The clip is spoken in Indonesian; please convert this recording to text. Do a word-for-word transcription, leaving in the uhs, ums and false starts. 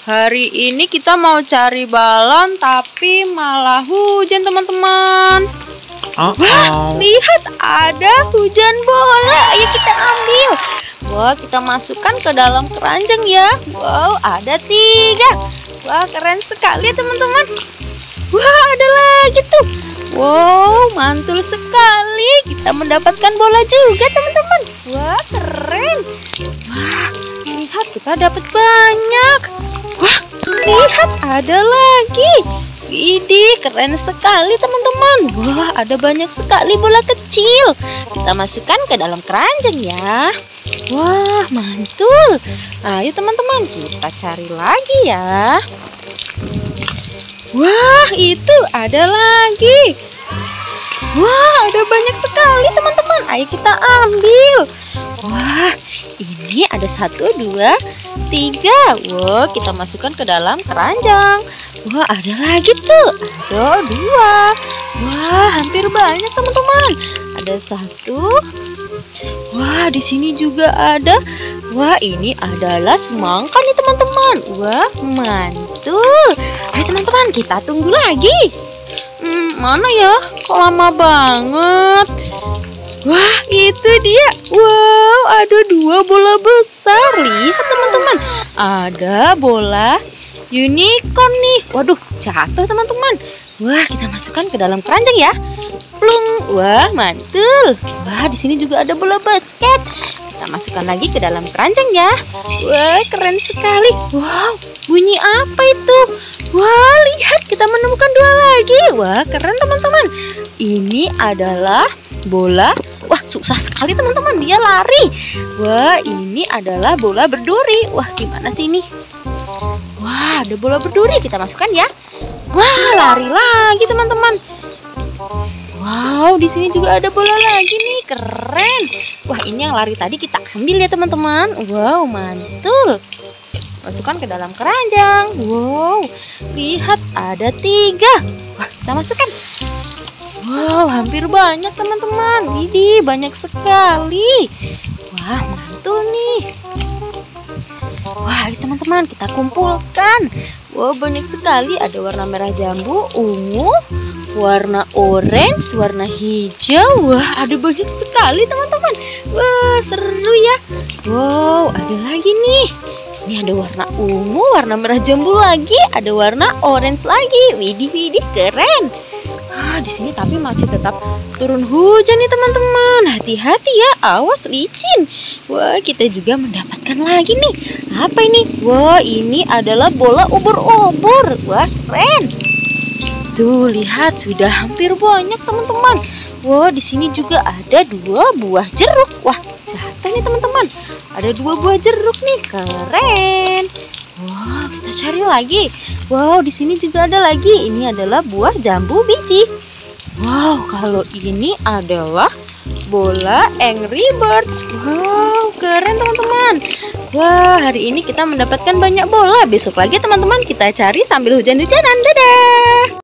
Hari ini kita mau cari balon tapi malah hujan teman-teman. Uh -oh. Wah, lihat ada hujan bola. Ayo kita ambil. Wah, kita masukkan ke dalam keranjang ya. Wow, ada tiga. Wah, keren sekali teman-teman. Wah, ada lagi tuh. Wow, mantul sekali. Kita mendapatkan bola juga teman-teman. Wah, keren. Wah, lihat kita dapat banyak. Wah, lihat ada lagi. Widih, keren sekali teman-teman. Wah, ada banyak sekali bola kecil. Kita masukkan ke dalam keranjang ya. Wah, mantul. Ayo teman-teman, kita cari lagi ya. Wah, itu ada lagi. Wah, ada banyak sekali teman-teman. Ayo kita ambil. Wah, ini ada satu, dua, tiga. Wah, kita masukkan ke dalam keranjang. Wah, ada lagi tuh. Ada dua. Wah, hampir banyak teman-teman. Ada satu. Wah, di sini juga ada. Wah, ini adalah semangka nih teman-teman. Wah, mantul. Ayo teman-teman, kita tunggu lagi. Hmm, mana ya? Kok lama banget? Wah, itu dia. Wow, ada dua bola besar. Lihat teman-teman. Ada bola unicorn nih. Waduh, jatuh teman-teman. Wah, kita masukkan ke dalam keranjang ya. Plung. Wah, mantul. Wah, di sini juga ada bola basket. Kita masukkan lagi ke dalam keranjang ya. Wah, keren sekali. Wow, bunyi apa itu? Wah, lihat kita menemukan dua lagi. Wah, keren teman-teman. Ini adalah bola. Wah, susah sekali teman-teman, dia lari. Wah, ini adalah bola berduri. Wah, gimana sih ini? Wah, ada bola berduri, kita masukkan ya. Wah, lari lagi teman-teman. Wow, di sini juga ada bola lagi nih, keren. Wah, ini yang lari tadi kita ambil ya teman-teman. Wow, mantul. Masukkan ke dalam keranjang. Wow, lihat ada tiga. Wah, kita masukkan. Wow, hampir banyak teman-teman. Widih, banyak sekali. Wah, mantul nih. Wah, teman-teman, kita kumpulkan. Wow, banyak sekali. Ada warna merah jambu, ungu, warna orange, warna hijau. Wah, ada banyak sekali teman-teman. Wah, seru ya. Wow, ada lagi nih. Ini ada warna ungu, warna merah jambu lagi, ada warna orange lagi. Widih, widih, keren. Ah, di sini tapi masih tetap turun hujan nih teman-teman. Hati-hati ya, awas licin. Wah, kita juga mendapatkan lagi nih. Apa ini? Wah, ini adalah bola ubur-ubur. Wah, keren. Tuh, lihat sudah hampir banyak teman-teman. Wah, di sini juga ada dua buah jeruk. Wah, jatuh nih teman-teman. Ada dua buah jeruk nih, keren. Wah, kita cari lagi. Wow, di sini juga ada lagi. Ini adalah buah jambu biji. Wow, kalau ini adalah bola Angry Birds. Wow, keren teman-teman. Wah, hari ini kita mendapatkan banyak bola. Besok lagi teman-teman kita cari sambil hujan-hujanan. Dadah.